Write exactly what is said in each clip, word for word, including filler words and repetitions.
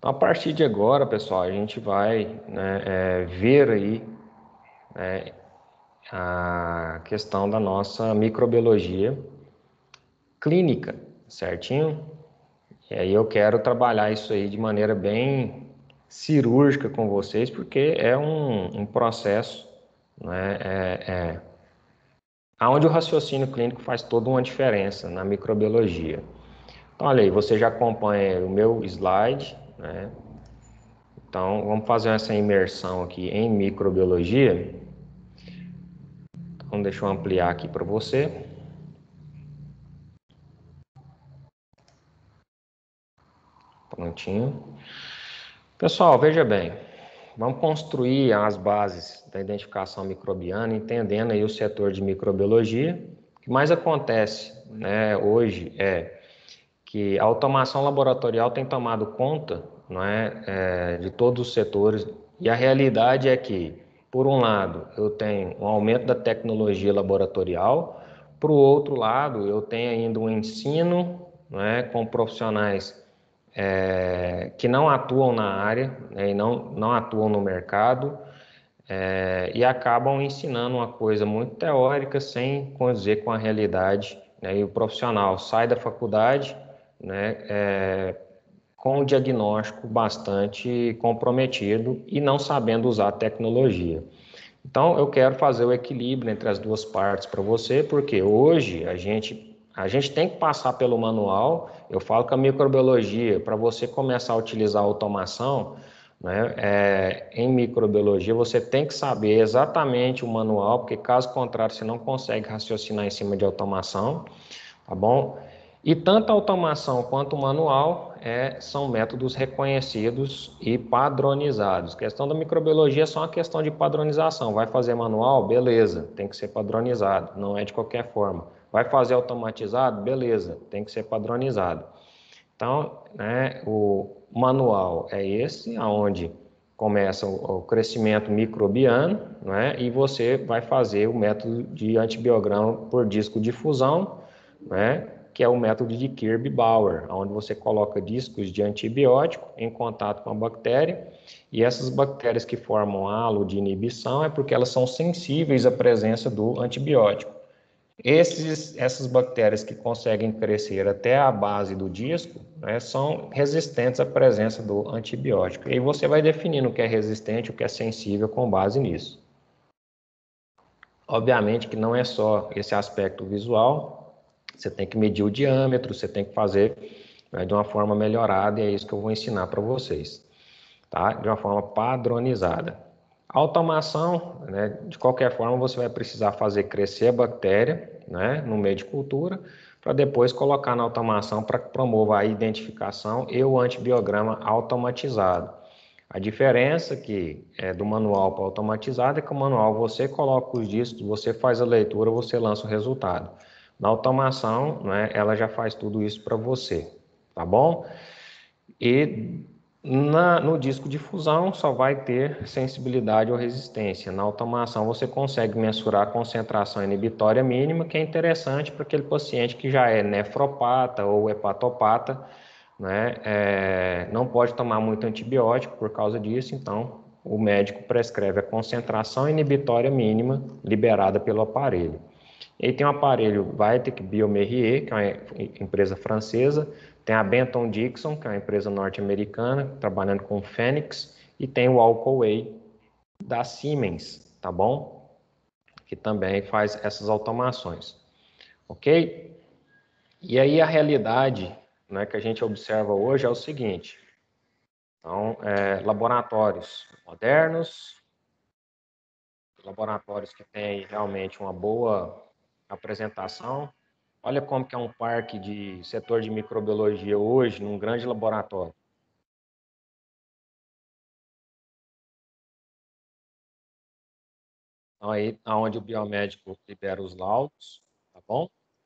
Então, a partir de agora, pessoal, a gente vai, né, é, ver aí, né, a questão da nossa microbiologia clínica, certinho? E aí eu quero trabalhar isso aí de maneira bem cirúrgica com vocês, porque é um, um processo, né, é, é, onde o raciocínio clínico faz toda uma diferença na microbiologia. Então, olha aí, você já acompanha o meu slide, né? Então, vamos fazer essa imersão aqui em microbiologia. Então, deixa eu ampliar aqui para você. Prontinho. Pessoal, veja bem, vamos construir as bases da identificação microbiana, entendendo aí o setor de microbiologia. O que mais acontece, né, hoje é que a automação laboratorial tem tomado conta, não é, é, de todos os setores, e a realidade é que, por um lado, eu tenho um aumento da tecnologia laboratorial, por outro lado, eu tenho ainda um ensino, não é, com profissionais é, que não atuam na área, né, e não, não atuam no mercado, é, e acabam ensinando uma coisa muito teórica sem condizer com a realidade, né, e o profissional sai da faculdade, né, é, com um diagnóstico bastante comprometido e não sabendo usar a tecnologia. Então, eu quero fazer o equilíbrio entre as duas partes para você, porque hoje a gente a gente tem que passar pelo manual. Eu falo que a microbiologia, para você começar a utilizar a automação, né, é, em microbiologia, você tem que saber exatamente o manual, porque caso contrário, você não consegue raciocinar em cima de automação, tá bom? E tanto a automação quanto o manual é, são métodos reconhecidos e padronizados. A questão da microbiologia é só uma questão de padronização. Vai fazer manual? Beleza, tem que ser padronizado, não é de qualquer forma. Vai fazer automatizado? Beleza, tem que ser padronizado. Então, né, o manual é esse, aonde começa o, o crescimento microbiano, né, e você vai fazer o método de antibiograma por disco de fusão, né, que é o método de Kirby-Bauer, onde você coloca discos de antibiótico em contato com a bactéria, e essas bactérias que formam halo de inibição é porque elas são sensíveis à presença do antibiótico. Esses, essas bactérias que conseguem crescer até a base do disco, né, são resistentes à presença do antibiótico. E aí você vai definindo o que é resistente, o que é sensível com base nisso. Obviamente que não é só esse aspecto visual, você tem que medir o diâmetro, você tem que fazer, né, de uma forma melhorada, e é isso que eu vou ensinar para vocês, tá? De uma forma padronizada. A automação, né, de qualquer forma, você vai precisar fazer crescer a bactéria, né, no meio de cultura, para depois colocar na automação para que promova a identificação e o antibiograma automatizado. A diferença que é do manual para automatizado é que o manual você coloca os discos, você faz a leitura, você lança o resultado. Na automação, né, ela já faz tudo isso para você, tá bom? E na, no disco de fusão só vai ter sensibilidade ou resistência. Na automação você consegue mensurar a concentração inibitória mínima, que é interessante para aquele paciente que já é nefropata ou hepatopata, né? É, não pode tomar muito antibiótico por causa disso, então o médico prescreve a concentração inibitória mínima liberada pelo aparelho. E tem o aparelho Vitek Biomerrier, que é uma empresa francesa, tem a Benton Dixon, que é uma empresa norte-americana, trabalhando com Phoenix, e tem o Alcoway da Siemens, tá bom? Que também faz essas automações, ok? E aí a realidade, né, que a gente observa hoje é o seguinte, então, é, laboratórios modernos, laboratórios que têm realmente uma boa apresentação. Olha como que é um parque de setor de microbiologia hoje, num grande laboratório. Então, aí, onde o biomédico libera os laudos, tá bom?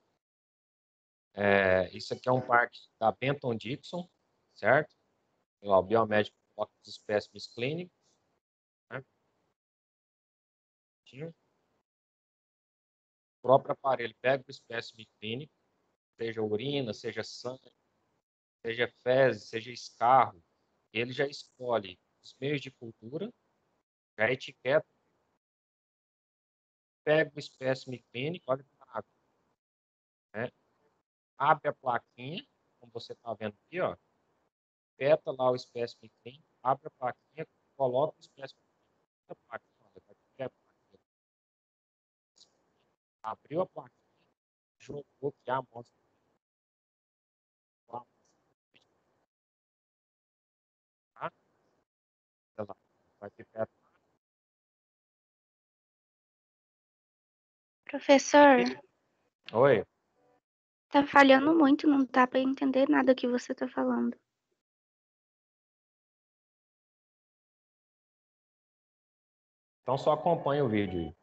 É, isso aqui é um parque da Benton Dixon, certo? Lá, o biomédico coloca os espécimes clínicos, né? O próprio aparelho pega o espécime clínico, seja urina, seja sangue, seja fezes, seja escarro, ele já escolhe os meios de cultura, já etiqueta, pega o espécime clínico, olha que maravilha, né? Abre a plaquinha, como você está vendo aqui, ó, peta lá o espécime clínico, abre a plaquinha, coloca o espécime clínico na plaquinha, olha, tá aqui a plaquinha. Abriu a plaquinha, jogou aqui a amostra. Tá? Vai ficar... Professor, Oi. tá falhando muito, não dá para entender nada que você tá falando. Então só acompanha o vídeo aí.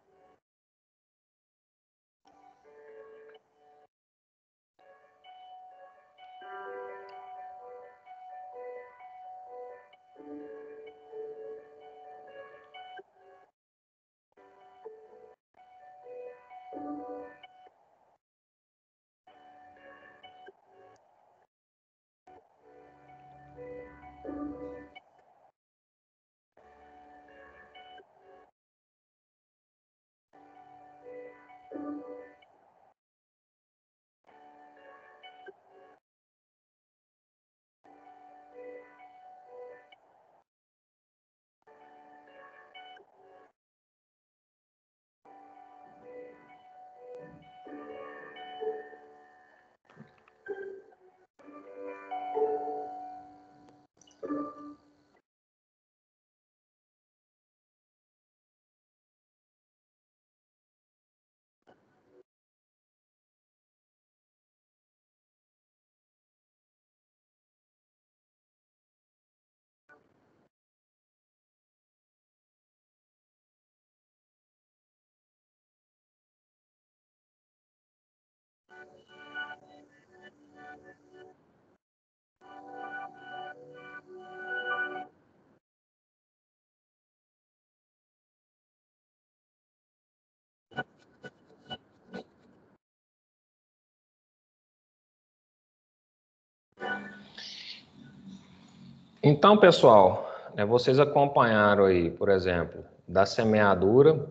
Então, pessoal, né, vocês acompanharam aí, por exemplo, da semeadura,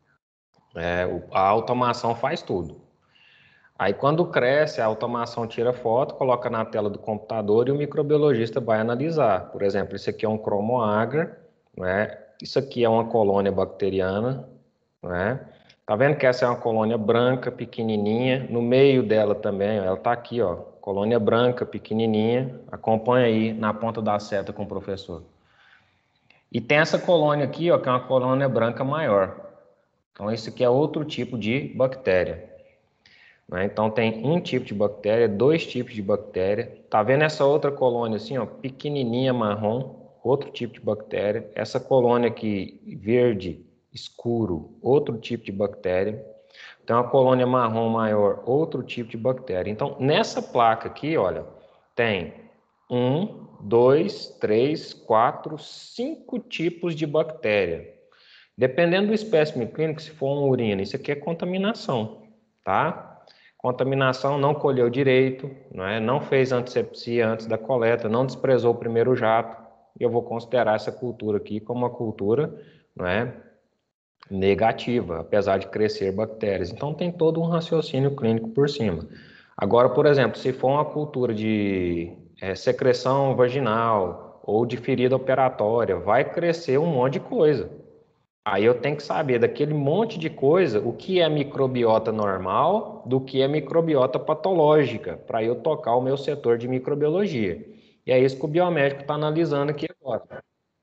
é, a automação faz tudo. Aí, quando cresce, a automação tira foto, coloca na tela do computador e o microbiologista vai analisar. Por exemplo, isso aqui é um cromoagar, né? Isso aqui é uma colônia bacteriana, né? Tá vendo que essa é uma colônia branca, pequenininha, no meio dela também, ela tá aqui, ó, colônia branca, pequenininha, acompanha aí na ponta da seta com o professor. E tem essa colônia aqui, ó, que é uma colônia branca maior. Então, esse aqui é outro tipo de bactéria. Né? Então, tem um tipo de bactéria, dois tipos de bactéria. Tá vendo essa outra colônia assim, ó, pequenininha, marrom, outro tipo de bactéria. Essa colônia aqui, verde, escuro, outro tipo de bactéria. Tem uma colônia marrom maior, outro tipo de bactéria. Então, nessa placa aqui, olha, tem um, dois, três, quatro, cinco tipos de bactéria. Dependendo do espécime clínico, se for uma urina, isso aqui é contaminação, tá? Contaminação, não colheu direito, não é? Não fez antisepsia antes da coleta, não desprezou o primeiro jato, e eu vou considerar essa cultura aqui como uma cultura, não é, negativa, apesar de crescer bactérias. Então tem todo um raciocínio clínico por cima. Agora, por exemplo, se for uma cultura de é, secreção vaginal ou de ferida operatória, vai crescer um monte de coisa. Aí eu tenho que saber daquele monte de coisa o que é microbiota normal do que é microbiota patológica, para eu tocar o meu setor de microbiologia. E é isso que o biomédico está analisando aqui agora.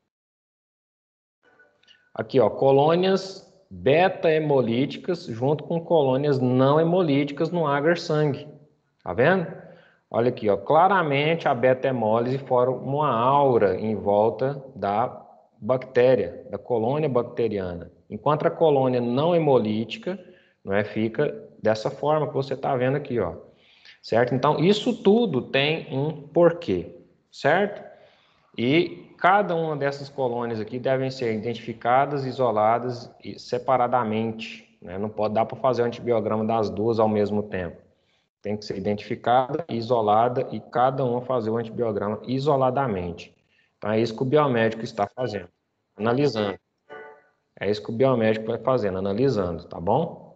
Aqui, ó, colônias beta-hemolíticas junto com colônias não hemolíticas no agar-sangue. Tá vendo? Olha aqui, ó, claramente a beta-hemólise forma uma aura em volta da bactéria, da colônia bacteriana. Enquanto a colônia não hemolítica, não é, fica dessa forma que você está vendo aqui, ó. Certo? Então, isso tudo tem um porquê, certo? E cada uma dessas colônias aqui devem ser identificadas, isoladas e separadamente, né? Não pode dar para fazer o antibiograma das duas ao mesmo tempo. Tem que ser identificada, isolada e cada uma fazer o antibiograma isoladamente. Então, é isso que o biomédico está fazendo, analisando. É isso que o biomédico vai fazendo, analisando, tá bom?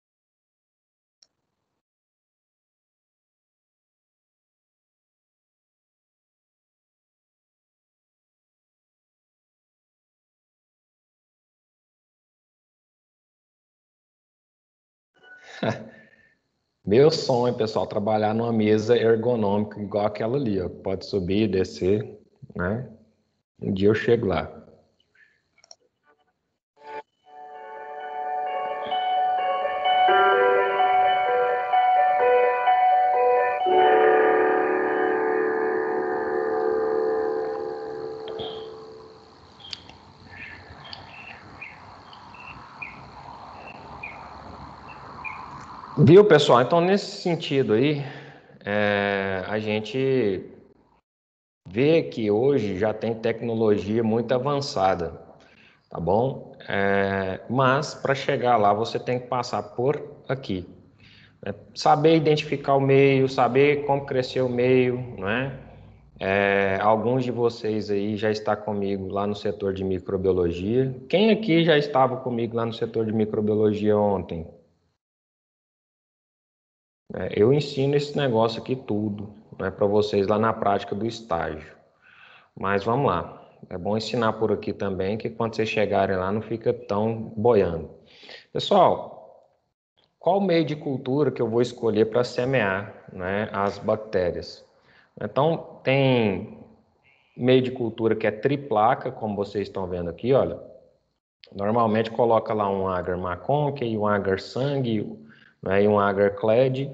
Meu sonho, pessoal, trabalhar numa mesa ergonômica igual aquela ali, ó. Pode subir e descer, né? Um dia eu chego lá. Viu, pessoal? Então, nesse sentido aí, é, a gente vê que hoje já tem tecnologia muito avançada, tá bom? É, mas, para chegar lá, você tem que passar por aqui. Né? Saber identificar o meio, saber como crescer o meio, não é? É, alguns de vocês aí já está comigo lá no setor de microbiologia. Quem aqui já estava comigo lá no setor de microbiologia ontem? É, eu ensino esse negócio aqui tudo, né, para vocês lá na prática do estágio. Mas vamos lá. É bom ensinar por aqui também, que quando vocês chegarem lá não fica tão boiando. Pessoal, qual meio de cultura que eu vou escolher para semear, né, as bactérias? Então, tem meio de cultura que é triplaca, como vocês estão vendo aqui, olha. Normalmente coloca lá um agar maconque, um agar sangue, né, e um agar clade,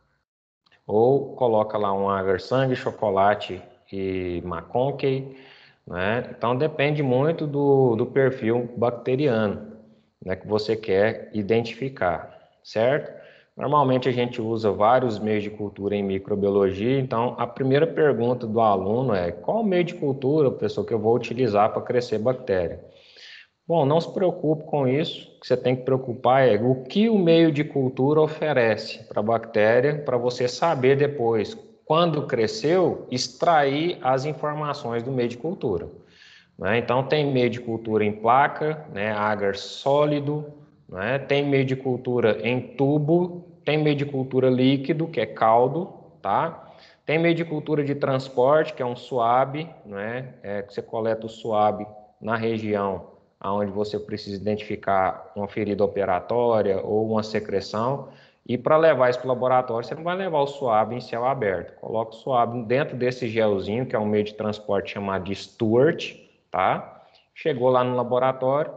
ou coloca lá um agar sangue, chocolate e maconque, né? Então depende muito do, do perfil bacteriano, né, que você quer identificar, certo? Normalmente a gente usa vários meios de cultura em microbiologia, então a primeira pergunta do aluno é: qual meio de cultura, professor, que eu vou utilizar para crescer bactéria? Bom, não se preocupe com isso. O que você tem que preocupar é o que o meio de cultura oferece para a bactéria, para você saber depois, quando cresceu, extrair as informações do meio de cultura. Né? Então, tem meio de cultura em placa, né, agar sólido, né? Tem meio de cultura em tubo, tem meio de cultura líquido, que é caldo, tá? Tem meio de cultura de transporte, que é um suave, né? É, que você coleta o suave na região onde você precisa identificar uma ferida operatória ou uma secreção. E para levar isso para o laboratório, você não vai levar o suave em céu aberto. Coloca o suave dentro desse gelzinho, que é um meio de transporte chamado de Stuart, tá? Chegou lá no laboratório,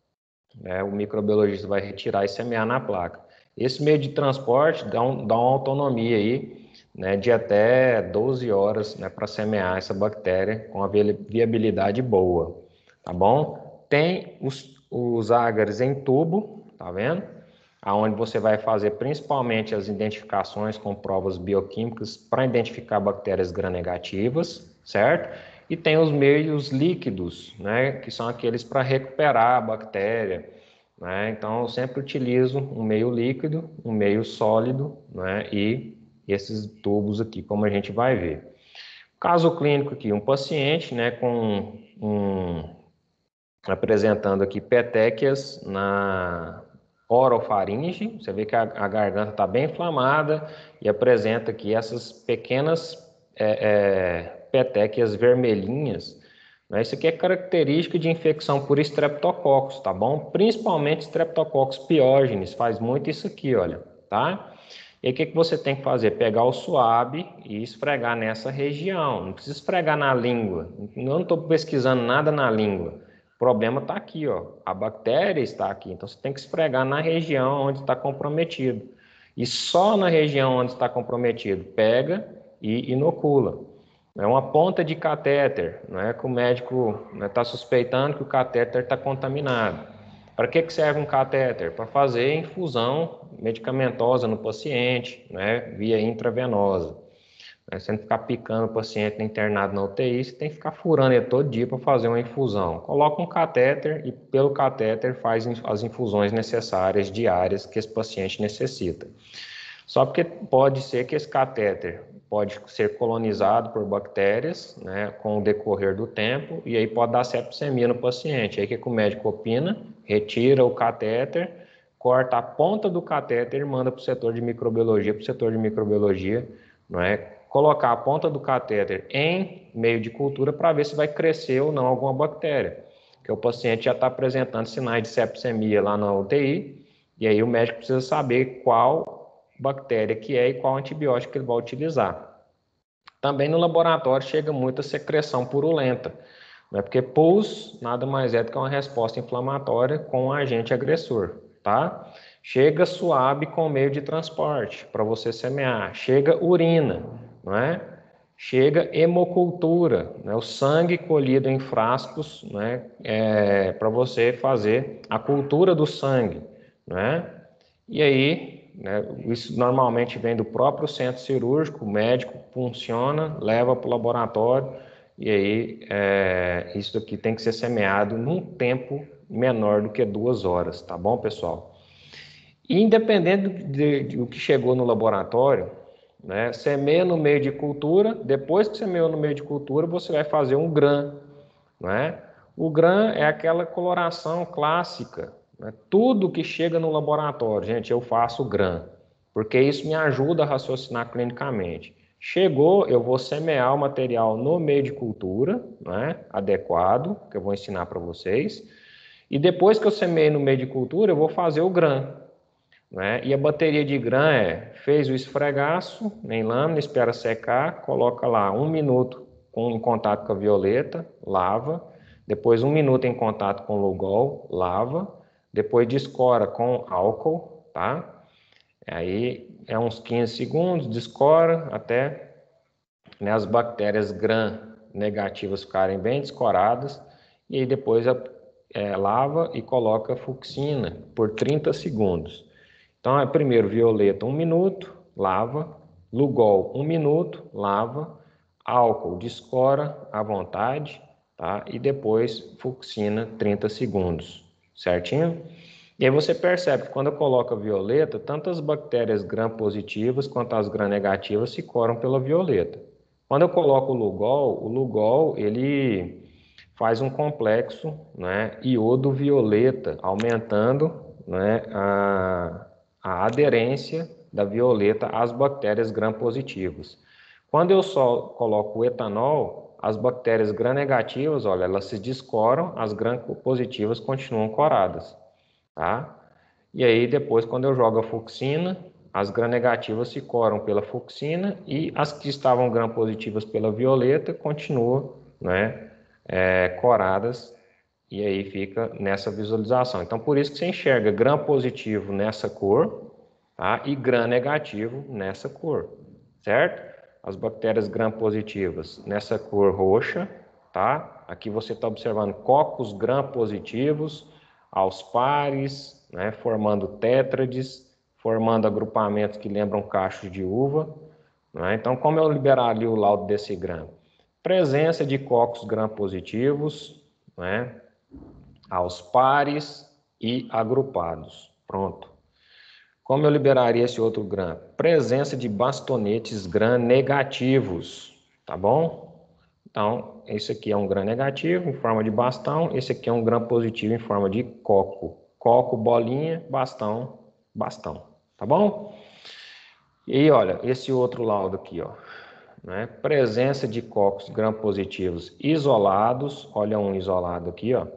né, o microbiologista vai retirar e semear na placa. Esse meio de transporte dá, um, dá uma autonomia aí, né, de até doze horas, né, para semear essa bactéria com a viabilidade boa, tá bom? Tem os, os ágares em tubo, tá vendo? Aonde você vai fazer principalmente as identificações com provas bioquímicas para identificar bactérias gram-negativas, certo? E tem os meios líquidos, né, que são aqueles para recuperar a bactéria, né? Então, eu sempre utilizo um meio líquido, um meio sólido, né, e esses tubos aqui, como a gente vai ver. Caso clínico aqui, um paciente, né, com um, apresentando aqui petequias na orofaringe, você vê que a, a garganta está bem inflamada e apresenta aqui essas pequenas é, é, petequias vermelhinhas, né? Isso aqui é característica de infecção por estreptococcus, tá bom? Principalmente estreptococcus piógenes, faz muito isso aqui, olha, tá? E aí o que, que você tem que fazer? Pegar o suave e esfregar nessa região, não precisa esfregar na língua, eu não estou pesquisando nada na língua. O problema está aqui, ó. A bactéria está aqui, então você tem que esfregar na região onde está comprometido. E só na região onde está comprometido, pega e inocula. É uma ponta de catéter, não é que o médico está suspeitando que o catéter está contaminado. Para que, que serve um catéter? Para fazer infusão medicamentosa no paciente, né, via intravenosa. Você não ficar picando o paciente internado na U T I, você tem que ficar furando ele todo dia para fazer uma infusão. Coloca um catéter e pelo catéter faz as infusões necessárias diárias que esse paciente necessita. Só porque pode ser que esse catéter pode ser colonizado por bactérias, né, com o decorrer do tempo, e aí pode dar septicemia no paciente. Aí o que, que o médico opina? Retira o catéter, corta a ponta do catéter e manda para o setor de microbiologia, para o setor de microbiologia, não é? Colocar a ponta do catéter em meio de cultura para ver se vai crescer ou não alguma bactéria. Porque o paciente já está apresentando sinais de septicemia lá na U T I, e aí o médico precisa saber qual bactéria que é e qual antibiótico que ele vai utilizar. Também no laboratório chega muita secreção purulenta, né? Porque pus nada mais é do que uma resposta inflamatória com um agente agressor, tá? Chega suave com meio de transporte para você semear, chega urina, não é? Chega hemocultura, né? O sangue colhido em frascos, né? É, para você fazer a cultura do sangue, né? E aí, né, isso normalmente vem do próprio centro cirúrgico, o médico funciona, leva para o laboratório, e aí é, isso aqui tem que ser semeado num tempo menor do que duas horas, tá bom, pessoal? E independente de, de, do que chegou no laboratório, né, semeia no meio de cultura, depois que semeou no meio de cultura, você vai fazer um gram, né? O gram é aquela coloração clássica, né? Tudo que chega no laboratório, gente, eu faço gram, porque isso me ajuda a raciocinar clinicamente. Chegou, eu vou semear o material no meio de cultura, né, adequado, que eu vou ensinar para vocês, e depois que eu semeei no meio de cultura, eu vou fazer o gram, né? E a bateria de gram é, fez o esfregaço em lâmina, espera secar, coloca lá um minuto com, em contato com a violeta, lava, depois um minuto em contato com o Lugol, lava, depois descora com álcool, tá? Aí é uns quinze segundos, descora até, né, as bactérias gram negativas ficarem bem descoradas, e aí depois é, lava e coloca fucsina por trinta segundos. Então, é primeiro violeta, um minuto, lava. Lugol, um minuto, lava. Álcool, descora à vontade, tá? E depois fucsina, trinta segundos, certinho? E aí você percebe que quando eu coloco a violeta, tanto as bactérias gram-positivas quanto as gram-negativas se coram pela violeta. Quando eu coloco o Lugol, o Lugol, ele faz um complexo, né, iodo-violeta, aumentando, né, a a aderência da violeta às bactérias gram-positivas. Quando eu só coloco o etanol, as bactérias gram-negativas, olha, elas se descoram, as gram-positivas continuam coradas, tá? E aí depois, quando eu jogo a fucsina, as gram-negativas se coram pela fucsina e as que estavam gram-positivas pela violeta continuam, né, é, coradas. E aí fica nessa visualização. Então, por isso que você enxerga gram positivo nessa cor, tá? E gram negativo nessa cor, certo? As bactérias gram positivas nessa cor roxa, tá? Aqui você está observando cocos gram positivos aos pares, né? Formando tétrades, formando agrupamentos que lembram cachos de uva, né? Então, como eu liberar ali o laudo desse gram? Presença de cocos gram positivos, né? Aos pares e agrupados. Pronto. Como eu liberaria esse outro gram? Presença de bastonetes gram negativos, tá bom? Então, esse aqui é um gram negativo em forma de bastão, esse aqui é um gram positivo em forma de coco. Coco, bolinha, bastão, bastão, tá bom? E aí, olha, esse outro laudo aqui, ó, né? Presença de cocos gram positivos isolados, olha um isolado aqui, ó,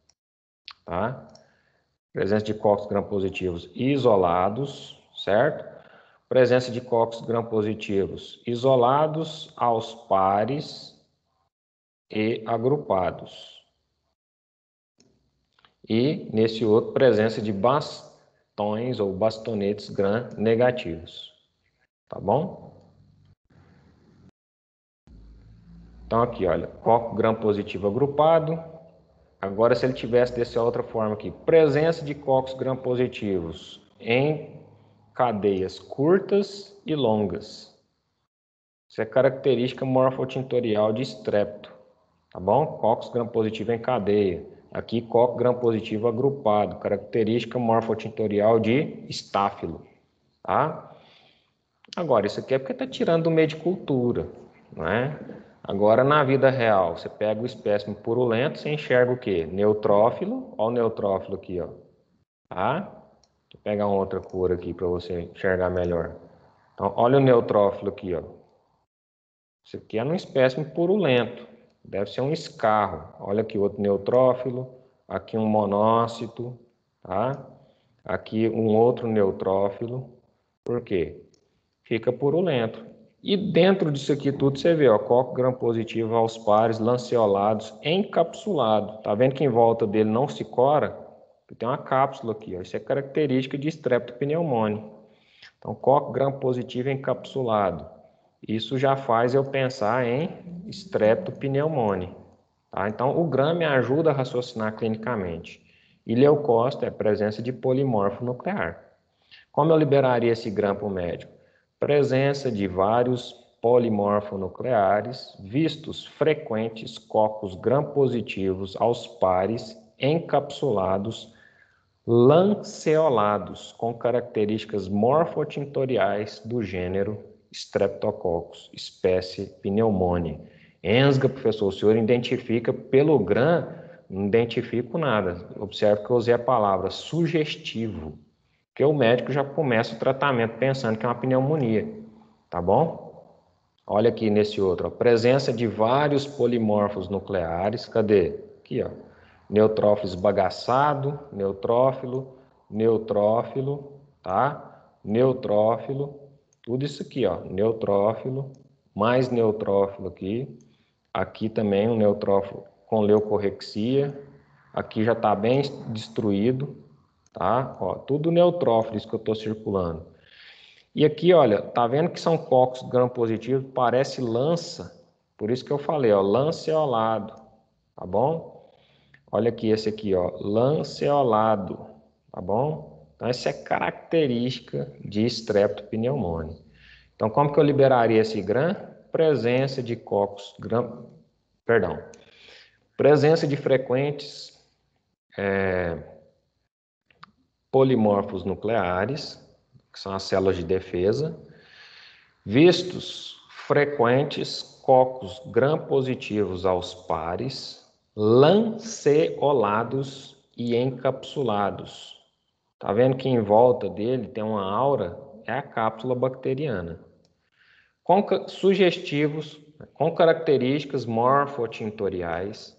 tá? Presença de cocos gram-positivos isolados, certo? Presença de cocos gram-positivos isolados aos pares e agrupados. E, nesse outro, presença de bastões ou bastonetes gram-negativos. Tá bom? Então, aqui, olha, coco gram-positivo agrupado. Agora, se ele tivesse dessa outra forma aqui, presença de cocos gram-positivos em cadeias curtas e longas. Isso é característica morfotintorial de estrepto, tá bom? Cocos gram-positivo em cadeia. Aqui, coco gram-positivo agrupado, característica morfotintorial de estáfilo, tá? Agora, isso aqui é porque está tirando do meio de cultura, não é? Agora, na vida real, você pega o espécime purulento, você enxerga o quê? Neutrófilo, olha o neutrófilo aqui, ó. Tá? Vou pegar uma outra cor aqui para você enxergar melhor. Então, olha o neutrófilo aqui, ó. Isso aqui é um espécime purulento, deve ser um escarro. Olha aqui outro neutrófilo, aqui um monócito, tá? Aqui um outro neutrófilo. Por quê? Fica purulento. E dentro disso aqui tudo você vê, ó, coco gram-positivo aos pares, lanceolados, encapsulado. Tá vendo que em volta dele não se cora? Tem uma cápsula aqui, ó. Isso é característica de Streptopneumoniae. Então, coco gram-positivo encapsulado. Isso já faz eu pensar em Streptopneumoniae. Tá? Então, o gram me ajuda a raciocinar clinicamente. E leucócito é presença de polimorfo nuclear. Como eu liberaria esse gram para o médico? Presença de vários polimorfonucleares, vistos frequentes cocos gram-positivos aos pares, encapsulados, lanceolados, com características morfotintoriais do gênero Streptococcus, espécie Pneumoniae. Ensga, professor, o senhor identifica pelo gram? Não identifico nada. Observe que eu usei a palavra sugestivo, porque o médico já começa o tratamento pensando que é uma pneumonia, tá bom? Olha aqui nesse outro, ó, presença de vários polimorfos nucleares, cadê? Aqui, ó, neutrófilo esbagaçado, neutrófilo, neutrófilo, tá? Neutrófilo, tudo isso aqui, ó, neutrófilo, mais neutrófilo aqui, aqui também um neutrófilo com leucorrexia, aqui já está bem destruído, tá? Ó, tudo neutrófilo, isso que eu estou circulando. E aqui, olha, tá vendo que são cocos gram-positivos, parece lança, por isso que eu falei, ó, lanceolado, tá bom? Olha aqui esse aqui, ó, lanceolado, tá bom? Então, essa é característica de Streptopneumoniae. Então, como que eu liberaria esse gram? Presença de cocos gram... Perdão. Presença de frequentes é, polimorfos nucleares, que são as células de defesa, vistos frequentes cocos gram-positivos aos pares, lanceolados e encapsulados. Tá vendo que em volta dele tem uma aura? É a cápsula bacteriana. Com sugestivos, com características morfotintoriais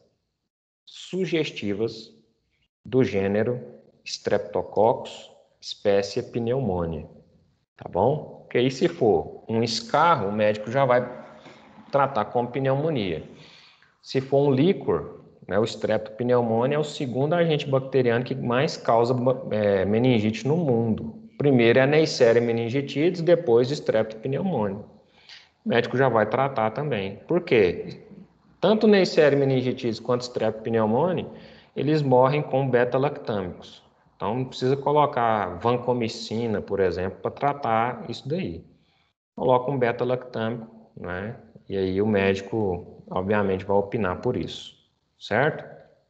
sugestivas do gênero Streptococcus, espécie Pneumoniae. Tá bom? Porque aí se for um escarro, o médico já vai tratar como pneumonia. Se for um líquor, né, o Streptopneumoniae é o segundo agente bacteriano que mais causa é, meningite no mundo. Primeiro é a Neisseria meningitidis, depois Streptopneumoniae. O médico já vai tratar também. Por quê? Tanto Neisseria meningitidis quanto Streptopneumoniae, eles morrem com beta-lactâmicos. Então, não precisa colocar vancomicina, por exemplo, para tratar isso daí. Coloca um beta-lactâmico, né? E aí o médico, obviamente, vai opinar por isso, certo?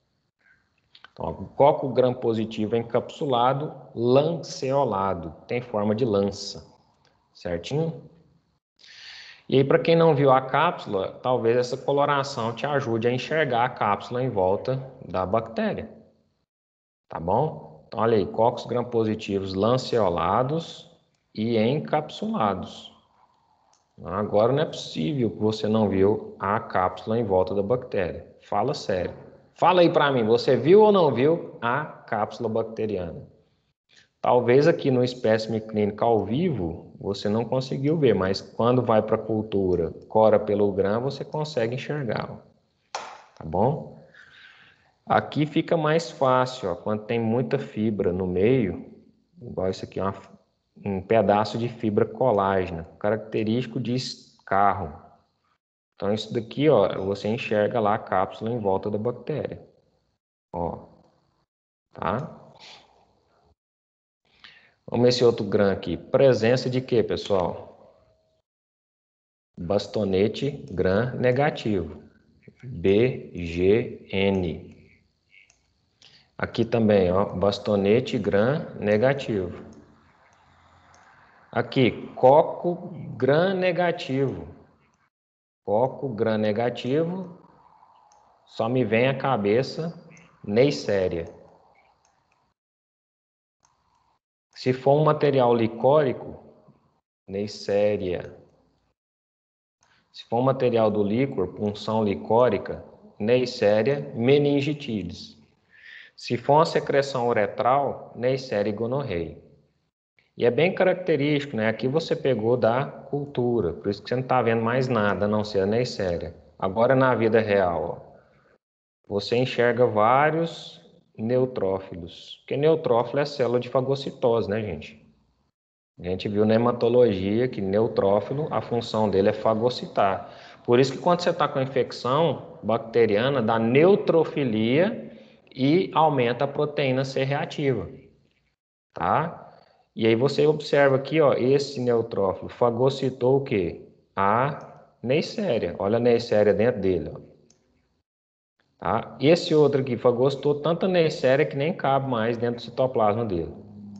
Então, o coco gram-positivo é encapsulado, lanceolado, tem forma de lança, certinho? E aí, para quem não viu a cápsula, talvez essa coloração te ajude a enxergar a cápsula em volta da bactéria, tá bom? Então, olha aí, cocos gram-positivos lanceolados e encapsulados. Agora não é possível que você não viu a cápsula em volta da bactéria. Fala sério. Fala aí para mim, você viu ou não viu a cápsula bacteriana? Talvez aqui no espécime clínico ao vivo você não conseguiu ver, mas quando vai para a cultura, cora pelo gram, você consegue enxergar. Tá bom? Aqui fica mais fácil, ó, quando tem muita fibra no meio, igual isso aqui, uma, um pedaço de fibra colágena, característico de escarro. Então, isso daqui, ó, você enxerga lá a cápsula em volta da bactéria. Ó, tá? Vamos ver esse outro gram aqui. Presença de quê, pessoal? Bastonete gram negativo. B G N. Aqui também, ó, bastonete gram negativo. Aqui, coco gram negativo. Coco gram negativo, só me vem à cabeça Neisseria. Se for um material licórico, Neisseria. Se for um material do líquor, punção licórica, Neisseria meningitidis. Se for uma secreção uretral, Neisseria gonorrhea. E é bem característico, né? Aqui você pegou da cultura, por isso que você não está vendo mais nada, a não ser a Neisseria. Agora, na vida real, ó, você enxerga vários neutrófilos, porque neutrófilo é célula de fagocitose, né, gente? A gente viu na hematologia que neutrófilo, a função dele é fagocitar. Por isso que quando você está com a infecção bacteriana, dá neutrofilia e aumenta a proteína C reativa, tá? E aí você observa aqui, ó, esse neutrófilo fagocitou o quê? A Neisseria. Olha a Neisseria dentro dele, ó. Tá? Esse outro aqui fagocitou tanta Neisseria que nem cabe mais dentro do citoplasma dele.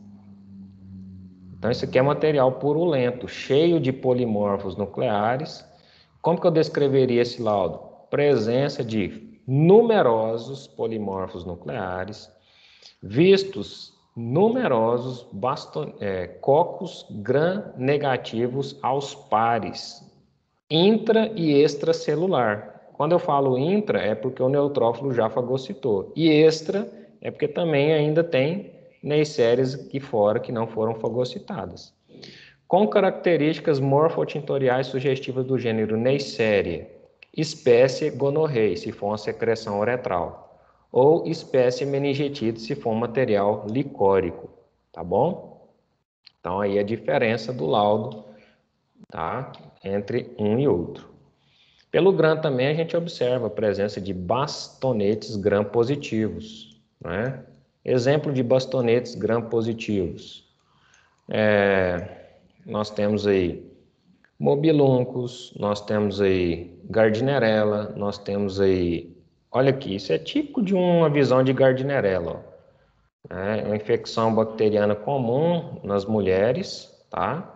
Então isso aqui é material purulento, cheio de polimorfos nucleares. Como que eu descreveria esse laudo? Presença de numerosos polimorfos nucleares, vistos numerosos baston, é, cocos gram negativos aos pares, intra e extracelular. Quando eu falo intra, é porque o neutrófilo já fagocitou. E extra é porque também ainda tem Neisserias aqui fora que não foram fagocitadas. Com características morfotintoriais sugestivas do gênero Neisseria, espécie gonorreia, se for uma secreção uretral, ou espécie meningitide, se for um material licórico, tá bom? Então aí a diferença do laudo, tá, entre um e outro. Pelo gram também a gente observa a presença de bastonetes gram positivos, né? Exemplo de bastonetes gram positivos. É, nós temos aí mobiluncos, nós temos aí Gardnerella, nós temos aí... Olha aqui, isso é típico de uma visão de Gardnerella, ó. É uma infecção bacteriana comum nas mulheres, tá?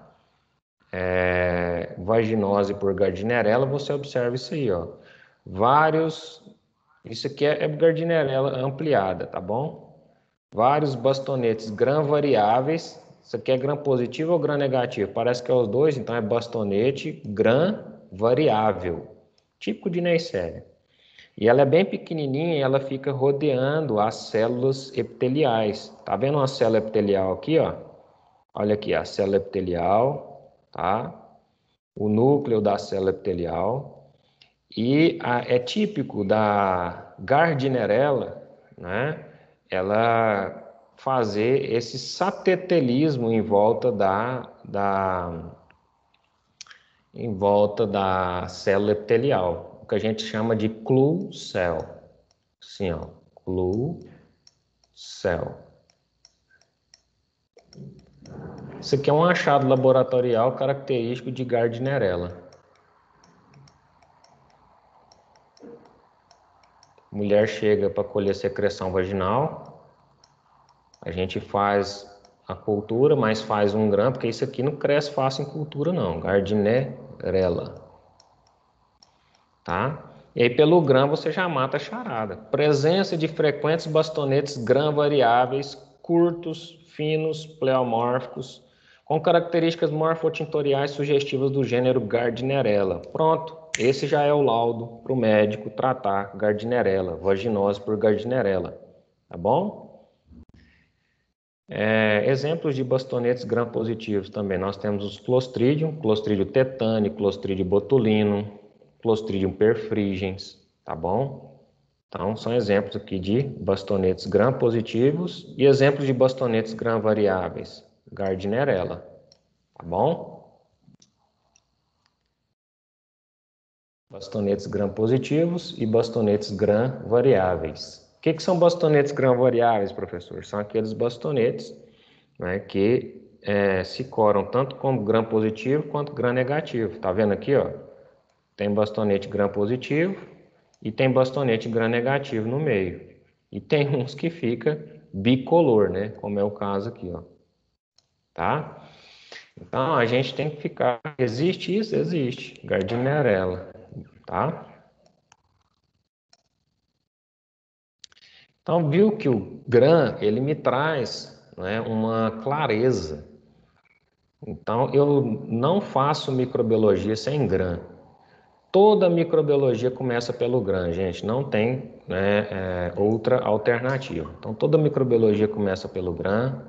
É, vaginose por Gardnerella, você observa isso aí, ó. Vários, isso aqui é, é Gardnerella ampliada, tá bom? Vários bastonetes gram variáveis. Isso aqui é gram positivo ou gram negativo? Parece que é os dois, então é bastonete gram variável, típico de Neisseria. E ela é bem pequenininha e ela fica rodeando as células epiteliais. Tá vendo uma célula epitelial aqui, ó? Olha aqui, a célula epitelial, tá? O núcleo da célula epitelial. E a, é típico da Gardnerella, né? Ela fazer esse satetelismo em volta da, da, em volta da célula epitelial, o que a gente chama de clue cell. Assim, ó, clue cell. Isso aqui é um achado laboratorial característico de Gardnerella. Mulher chega para colher secreção vaginal, a gente faz a cultura, mas faz um grão, porque isso aqui não cresce fácil em cultura não, Gardnerella, tá? E aí pelo grão você já mata a charada. Presença de frequentes bastonetes gram variáveis, curtos, finos, pleomórficos, com características morfotintoriais sugestivas do gênero Gardnerella. Pronto, esse já é o laudo para o médico tratar Gardnerella, vaginose por Gardnerella, tá bom? É, exemplos de bastonetes gram positivos também, nós temos os Clostridium, Clostridium tetani, Clostridium botulinum, Clostridium perfrigens, tá bom? Então, são exemplos aqui de bastonetes gram positivos e exemplos de bastonetes gram variáveis, Gardnerella, tá bom? Bastonetes gram positivos e bastonetes gram variáveis. O que, que são bastonetes gram variáveis, professor? São aqueles bastonetes, né, que é, se coram tanto como gram positivo quanto gram negativo. Tá vendo aqui, ó? Tem bastonete gram positivo e tem bastonete gram negativo no meio. E tem uns que fica bicolor, né? Como é o caso aqui, ó. Tá? Então, a gente tem que ficar... Existe isso? Existe. Gardnerella, tá? Então, viu que o Gram, ele me traz, né, uma clareza. Então, eu não faço microbiologia sem Gram. Toda microbiologia começa pelo Gram, gente. Não tem, né, é, outra alternativa. Então, toda microbiologia começa pelo Gram.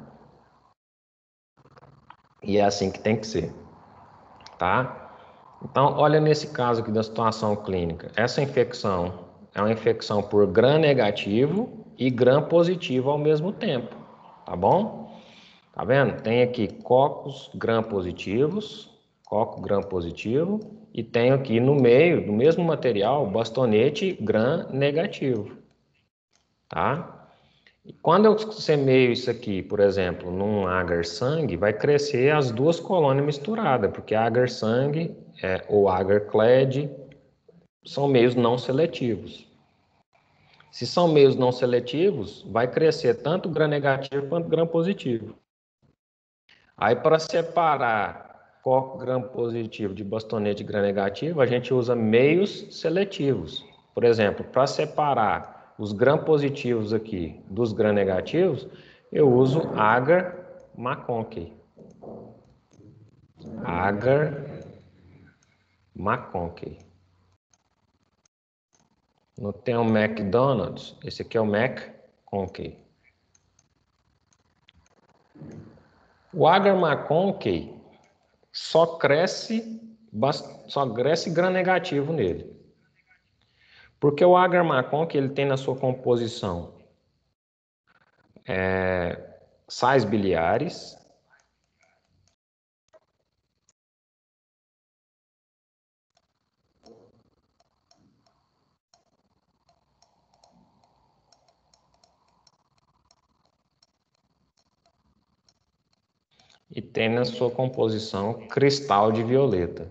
E é assim que tem que ser, tá? Então, olha nesse caso aqui da situação clínica. Essa infecção é uma infecção por Gram negativo e Gram positivo ao mesmo tempo, tá bom? Tá vendo? Tem aqui cocos Gram positivos, coco Gram positivo, e tenho aqui no meio, do mesmo material, bastonete Gram negativo, tá? E quando eu semeio isso aqui, por exemplo, num agar-sangue, vai crescer as duas colônias misturadas, porque agar-sangue é, ou agar-clade são meios não seletivos. Se são meios não seletivos, vai crescer tanto Gram negativo quanto Gram positivo. Aí, para separar coco Gram positivo de bastonete Gram negativo, a gente usa meios seletivos. Por exemplo, para separar os Gram positivos aqui dos Gram negativos, eu uso agar McConkey. Agar McConkey. Não tem o McDonald's, esse aqui é o McConkey. O agar McConkey só cresce, só cresce Gram negativo nele. Porque o agar McConkey ele tem na sua composição é, sais biliares, e tem na sua composição cristal de violeta.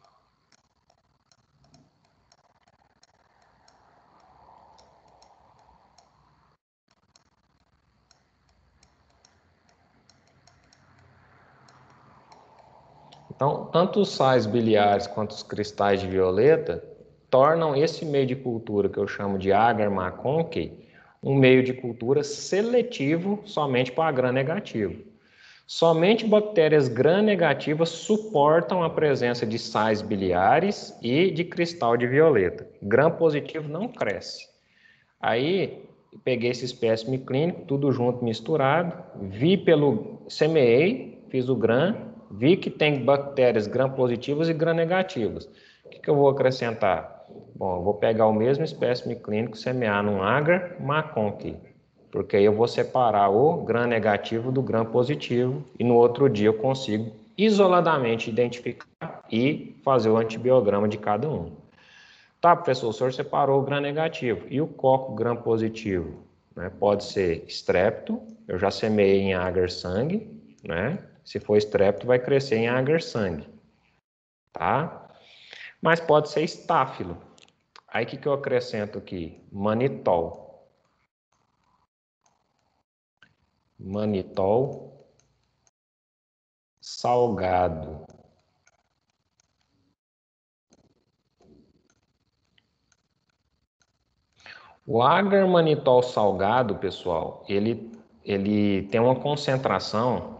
Então, tanto os sais biliares quanto os cristais de violeta tornam esse meio de cultura que eu chamo de agar McConkey um meio de cultura seletivo somente para Gram negativo. Somente bactérias Gram negativas suportam a presença de sais biliares e de cristal de violeta. Gram positivo não cresce. Aí, peguei esse espécime clínico, tudo junto, misturado, vi pelo... semeei, fiz o Gram, vi que tem bactérias Gram positivas e Gram negativas. O que, que eu vou acrescentar? Bom, eu vou pegar o mesmo espécime clínico, semear num agar McConkey, porque aí eu vou separar o Gram negativo do Gram positivo e no outro dia eu consigo isoladamente identificar e fazer o antibiograma de cada um. Tá, professor, o senhor separou o Gram negativo. E o coco Gram positivo? Né? Pode ser estrepto, eu já semeei em agar-sangue, né? Se for estrepto, vai crescer em agar-sangue, tá? Mas pode ser estáfilo. Aí o que, que eu acrescento aqui? Manitol. Manitol salgado. O agar-manitol salgado, pessoal, ele, ele tem uma concentração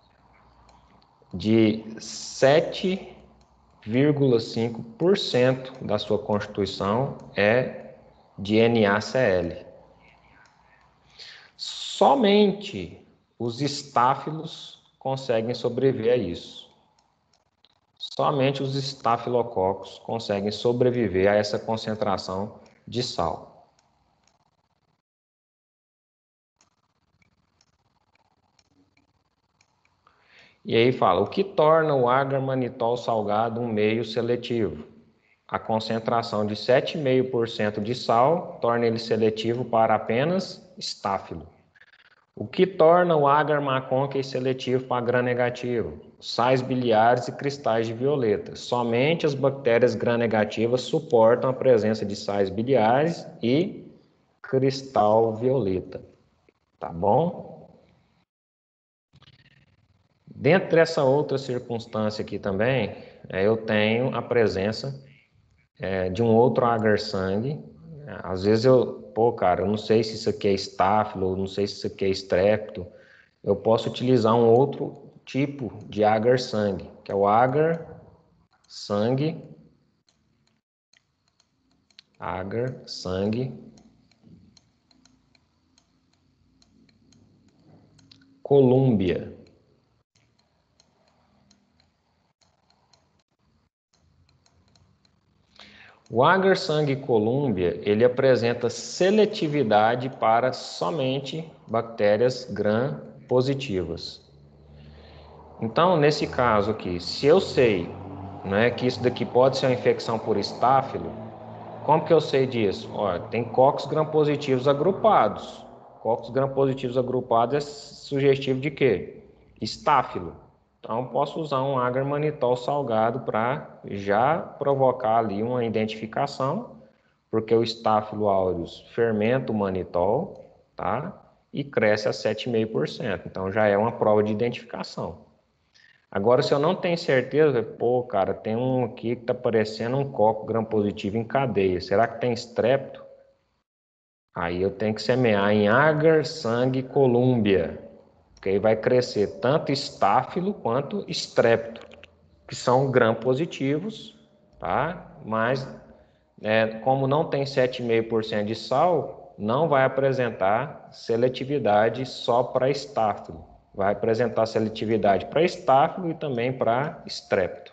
de sete vírgula cinco por cento da sua constituição é de N A C L. Somente os estáfilos conseguem sobreviver a isso. Somente os estafilococos conseguem sobreviver a essa concentração de sal. E aí fala, o que torna o agar-manitol salgado um meio seletivo? A concentração de sete vírgula cinco por cento de sal torna ele seletivo para apenas estáfilo. O que torna o agar McConkey seletivo para Gram negativo? Sais biliares e cristais de violeta. Somente as bactérias Gram negativas suportam a presença de sais biliares e cristal violeta. Tá bom? Dentro dessa outra circunstância aqui também, é, eu tenho a presença é, de um outro agar-sangue. Às vezes eu, pô, cara, eu não sei se isso aqui é estáfilo, não sei se isso aqui é estrépito. Eu posso utilizar um outro tipo de agar-sangue, que é o agar-sangue, agar-sangue Columbia. O agar-sangue Columbia, ele apresenta seletividade para somente bactérias gram positivas. Então, nesse caso aqui, se eu sei, né, que isso daqui pode ser uma infecção por estáfilo, como que eu sei disso? Olha, tem cocos gram-positivos agrupados. Cocos gram-positivos agrupados é sugestivo de quê? Estáfilo. Então, posso usar um agar-manitol salgado para já provocar ali uma identificação, porque o Staphylo aureus fermenta o manitol, tá? E cresce a sete vírgula cinco por cento. Então, já é uma prova de identificação. Agora, se eu não tenho certeza, pô, cara, tem um aqui que tá parecendo um coco gram-positivo em cadeia. Será que tem estrépito? Aí eu tenho que semear em agar-sangue Columbia, porque aí vai crescer tanto estáfilo quanto estrépito, que são gram-positivos, tá? Mas, é, como não tem sete vírgula cinco por cento de sal, não vai apresentar seletividade só para estáfilo. Vai apresentar seletividade para estáfilo e também para estrépito.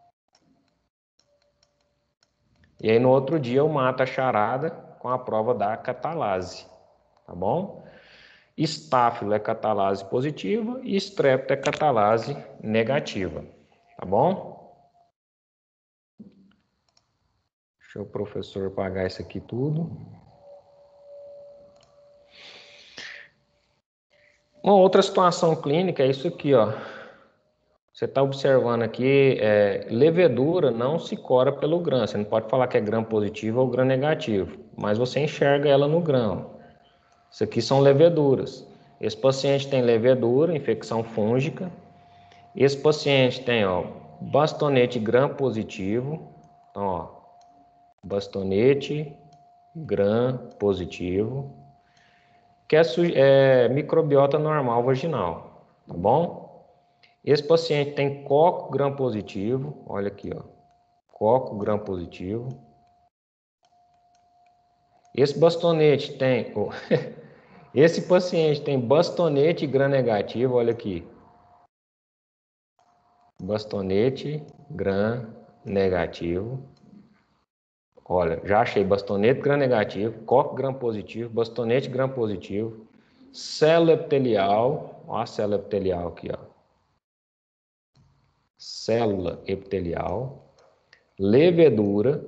E aí no outro dia eu mato a charada com a prova da catalase, tá bom? Estáfilo é catalase positiva e estrépito é catalase negativa, tá bom? Deixa o professor apagar isso aqui tudo. Uma outra situação clínica é isso aqui, ó. Você está observando aqui, é, levedura não se cora pelo gram. Você não pode falar que é gram positivo ou gram negativo, mas você enxerga ela no grão. Isso aqui são leveduras. Esse paciente tem levedura, infecção fúngica. Esse paciente tem, ó, bastonete gram positivo. Então, ó, bastonete gram positivo, que é, é microbiota normal vaginal, tá bom? Esse paciente tem coco gram positivo, olha aqui, ó, coco gram positivo. Esse bastonete tem, oh, esse paciente tem bastonete gram negativo, olha aqui, bastonete gram negativo. Olha, já achei bastonete gram negativo, coco gram positivo, bastonete gram positivo, célula epitelial, ó a célula epitelial aqui, ó. Célula epitelial, levedura.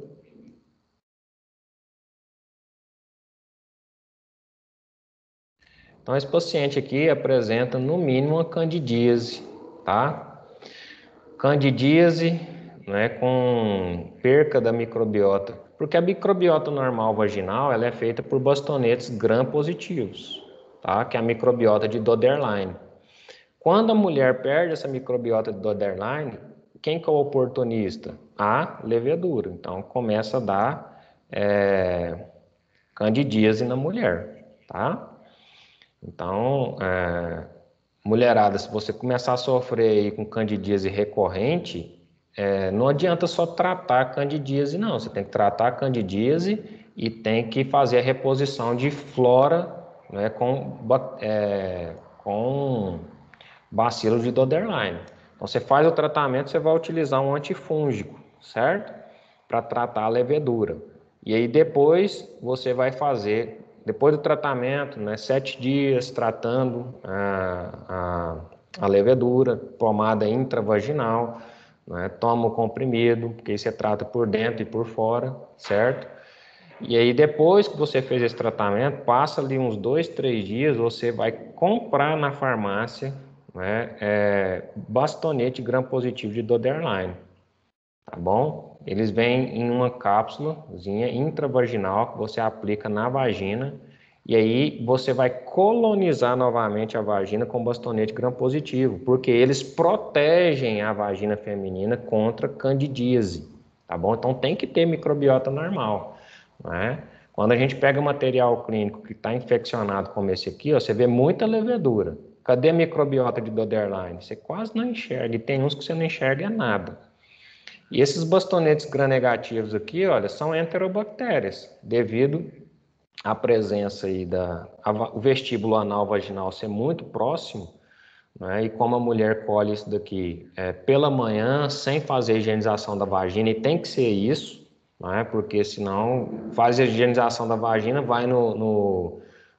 Então, esse paciente aqui apresenta, no mínimo, uma candidíase, tá? Candidíase, né, com perca da microbiota. Porque a microbiota normal vaginal, ela é feita por bastonetes gram-positivos, tá? Que é a microbiota de Doederlein. Quando a mulher perde essa microbiota de Doederlein, quem que é o oportunista? A levedura. Então, começa a dar é, candidíase na mulher, tá? Então, é, mulherada, se você começar a sofrer aí com candidíase recorrente, é, não adianta só tratar a candidíase, não. Você tem que tratar a candidíase e tem que fazer a reposição de flora, né, com, é, com bacilo de Doederlein. Então, você faz o tratamento, você vai utilizar um antifúngico, certo? Para tratar a levedura. E aí depois você vai fazer, depois do tratamento, né, sete dias tratando a, a, a levedura, pomada intravaginal, né, toma o comprimido, porque você trata por dentro e por fora, certo? E aí depois que você fez esse tratamento, passa ali uns dois, três dias, você vai comprar na farmácia, né, é, bastonete gram positivo de Doederlein, tá bom? Eles vêm em uma cápsulazinha intravaginal que você aplica na vagina E aí você vai colonizar novamente a vagina com bastonete gram-positivo, porque eles protegem a vagina feminina contra candidíase, tá bom? Então tem que ter microbiota normal, não é? Quando a gente pega material clínico que está infeccionado como esse aqui, ó, você vê muita levedura. Cadê a microbiota de Doderline? Você quase não enxerga, e tem uns que você não enxerga nada. E esses bastonetes gram-negativos aqui, olha, são enterobactérias, devido à presença aí da... A, o vestíbulo anal vaginal ser muito próximo, né, e como a mulher colhe isso daqui é, pela manhã, sem fazer a higienização da vagina, e tem que ser isso, né, porque senão faz a higienização da vagina, vai no, no,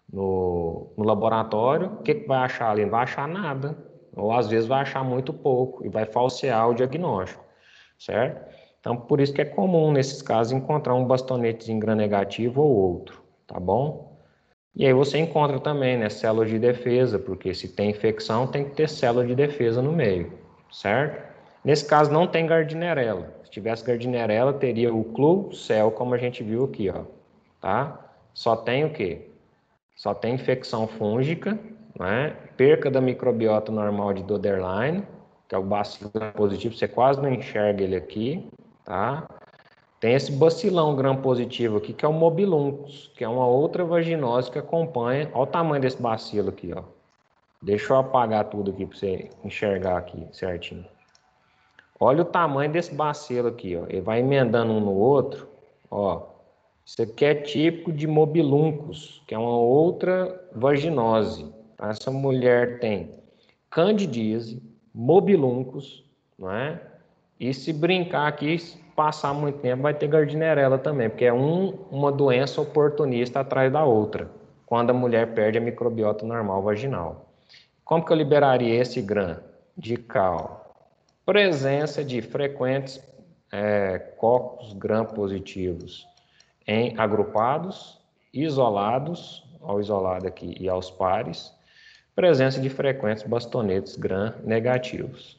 no, no laboratório, o que, que vai achar ali? Não vai achar nada, ou às vezes vai achar muito pouco, e vai falsear o diagnóstico, certo? Então, por isso que é comum, nesses casos, encontrar um bastonetezinho gram-negativo ou outro, tá bom? E aí você encontra também, né, células de defesa, porque se tem infecção, tem que ter célula de defesa no meio, certo? Nesse caso não tem Gardnerella. Se tivesse Gardnerella, teria o Klucel, como a gente viu aqui, ó, tá? Só tem o quê? Só tem infecção fúngica, né? Perca da microbiota normal de Doderline, que é o bacilo gram-positivo, você quase não enxerga ele aqui, tá? Tem esse bacilão gram-positivo aqui, que é o mobiluncus, que é uma outra vaginose que acompanha. Olha o tamanho desse bacilo aqui, ó. Deixa eu apagar tudo aqui para você enxergar aqui certinho. Olha o tamanho desse bacilo aqui, ó. Ele vai emendando um no outro, ó. Isso aqui é típico de mobiluncus, que é uma outra vaginose. Essa mulher tem candidíase, mobiluncus, não é? E se brincar aqui, passar muito tempo, vai ter Gardnerella também, porque é um, uma doença oportunista atrás da outra, quando a mulher perde a microbiota normal vaginal. Como que eu liberaria esse gram de cal? Presença de frequentes é, cocos gram-positivos em agrupados, isolados, ao isolado aqui e aos pares, presença de frequentes bastonetes gram-negativos.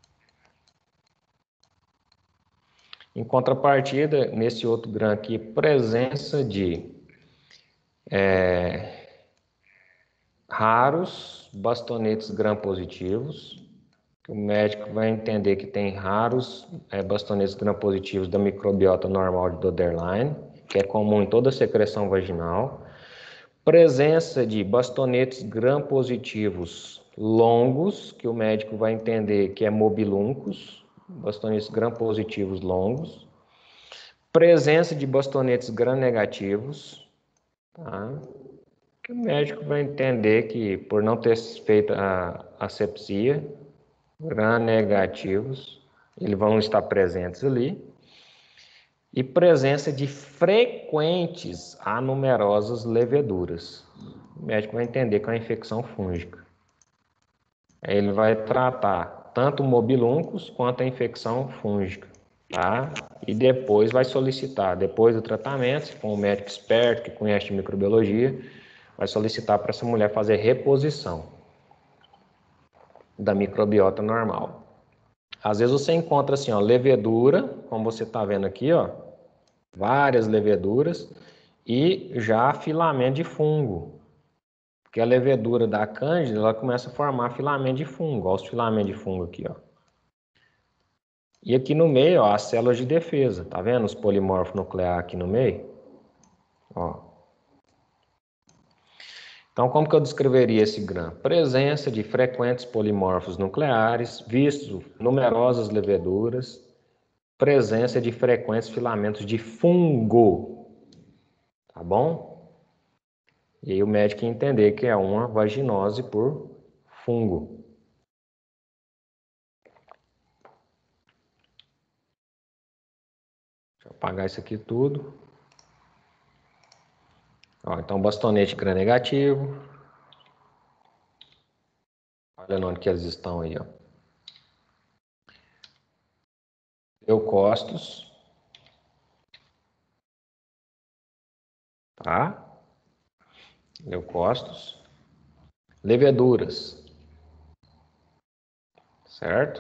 Em contrapartida, nesse outro gram aqui, presença de é, raros bastonetes gram-positivos, que o médico vai entender que tem raros é, bastonetes gram-positivos da microbiota normal de Doderline, que é comum em toda a secreção vaginal. Presença de bastonetes gram-positivos longos, que o médico vai entender que é mobiluncus, bastonetes gram-positivos longos. Presença de bastonetes gram-negativos, tá? Que o médico vai entender que, por não ter feito a asepsia, gram-negativos, eles vão estar presentes ali. E presença de frequentes a numerosas leveduras. O médico vai entender que é uma infecção fúngica. Aí ele vai tratar tanto o mobiluncus quanto a infecção fúngica, tá? E depois vai solicitar, depois do tratamento, se for um médico esperto que conhece de microbiologia, vai solicitar para essa mulher fazer reposição da microbiota normal. Às vezes você encontra assim, ó, levedura, como você está vendo aqui, ó, várias leveduras e já filamento de fungo. Porque a levedura da cândida, ela começa a formar filamento de fungo, olha os filamentos de fungo aqui, ó. E aqui no meio, ó, as células de defesa, tá vendo os polimorfos nucleares aqui no meio? Ó. Então, como que eu descreveria esse gram? Presença de frequentes polimorfos nucleares, visto numerosas leveduras, presença de frequentes filamentos de fungo, tá bom? E aí o médico entender que é uma vaginose por fungo. Deixa eu apagar isso aqui tudo. Ó, então, bastonete gram-negativo. Olha onde que eles estão aí, ó. Leucócitos, tá? Leucócitos. Leveduras, certo?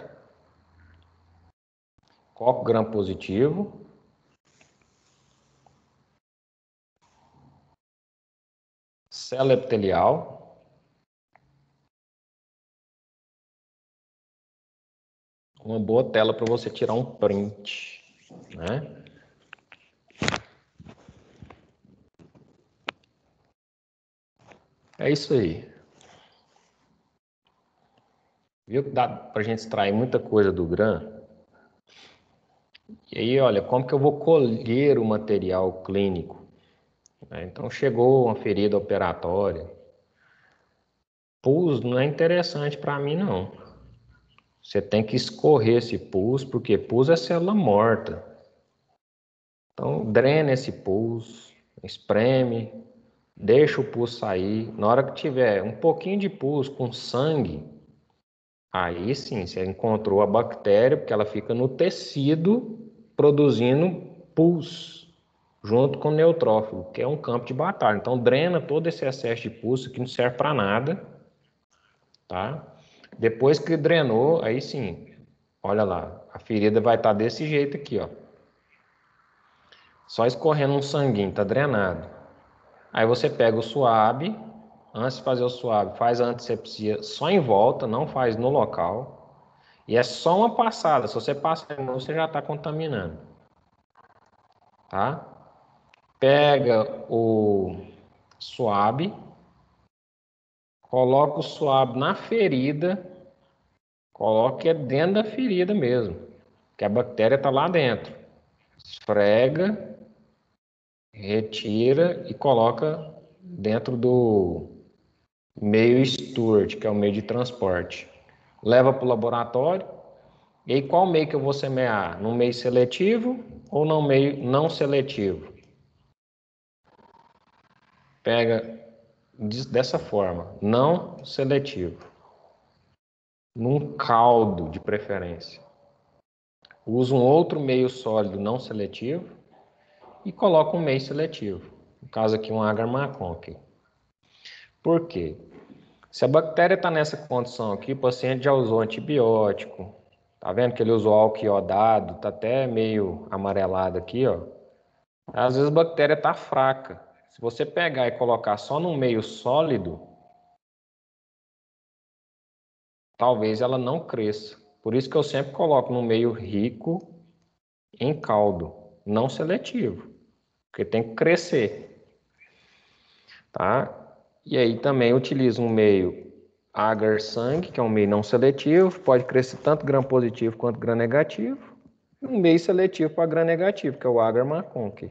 Coco gram-positivo. célula epitelial, uma boa tela para você tirar um print, né? É isso aí. Viu que dá para a gente extrair muita coisa do gram? E aí, olha, como que eu vou colher o material clínico? Então, chegou uma ferida operatória. Pus não é interessante para mim, não. Você tem que escorrer esse pus, porque pus é célula morta. Então, drena esse pus, espreme, deixa o pus sair. Na hora que tiver um pouquinho de pus com sangue, aí sim, você encontrou a bactéria, porque ela fica no tecido produzindo pus, junto com o neutrófilo, que é um campo de batalha. Então, drena todo esse excesso de pus, que não serve para nada, tá? Depois que drenou, aí sim, olha lá, a ferida vai estar desse jeito aqui, ó. Só escorrendo um sanguinho, tá drenado. Aí você pega o suave, antes de fazer o suave, faz a antisepsia só em volta, não faz no local. E é só uma passada, se você passar em mão, você já está contaminando. Tá? Pega o suave, coloca o suave na ferida, coloca dentro da ferida mesmo, que a bactéria está lá dentro. Esfrega, retira e coloca dentro do meio Stuart, que é o meio de transporte. Leva para o laboratório. E aí, qual meio que eu vou semear? No meio seletivo ou no meio não seletivo? Pega dessa forma, não seletivo. Num caldo, de preferência. Usa um outro meio sólido não seletivo e coloca um meio seletivo. No caso aqui, um agar-maconque. Por quê? Se a bactéria está nessa condição aqui, o paciente já usou antibiótico, tá vendo que ele usou álcool iodado, tá até meio amarelado aqui, ó. Às vezes a bactéria está fraca. Se você pegar e colocar só num meio sólido, talvez ela não cresça. Por isso que eu sempre coloco num meio rico em caldo, não seletivo, porque tem que crescer, tá? E aí também utilizo um meio agar-sangue, que é um meio não seletivo, pode crescer tanto gram positivo quanto gram negativo, e um meio seletivo para gram negativo, que é o agar-maconque.